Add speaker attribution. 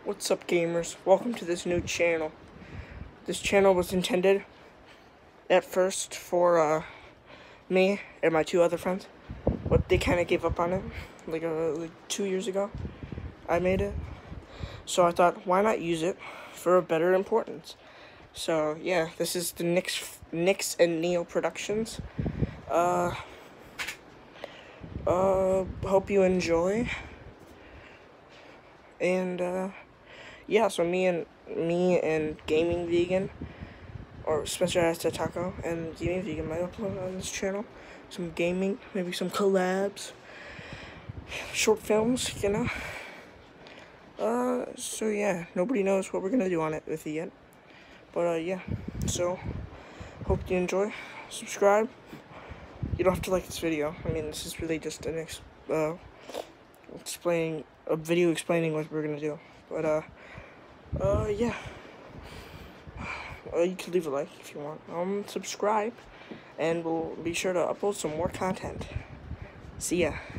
Speaker 1: What's up, gamers? Welcome to this new channel. This channel was intended at first for me and my two other friends, but they kind of gave up on it like 2 years ago. I made it, so I thought, why not use it for a better importance? So yeah, this is the Nix and Neo Productions. Hope you enjoy. And yeah, so me and Gaming Vegan, or Spencer Has to Taco, and Gaming Vegan might upload on this channel some gaming, maybe some collabs, short films, you know. So yeah, nobody knows what we're gonna do on it with it yet, but yeah. So hope you enjoy. Subscribe. You don't have to like this video. I mean, this is really just an a video explaining what we're gonna do. But yeah. You can leave a like if you want. Subscribe, and we'll be sure to upload some more content. See ya.